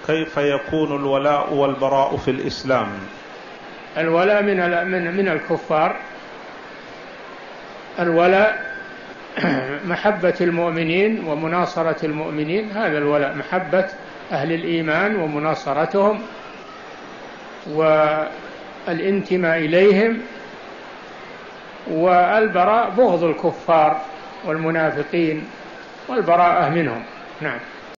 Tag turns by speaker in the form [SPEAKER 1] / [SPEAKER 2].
[SPEAKER 1] كيف يكون الولاء والبراء في الإسلام؟
[SPEAKER 2] الولاء من الكفار. الولاء محبة المؤمنين ومناصرة المؤمنين، هذا الولاء، محبة أهل الإيمان ومناصرتهم والانتماء إليهم. والبراء بغض الكفار والمنافقين والبراءة منهم. نعم.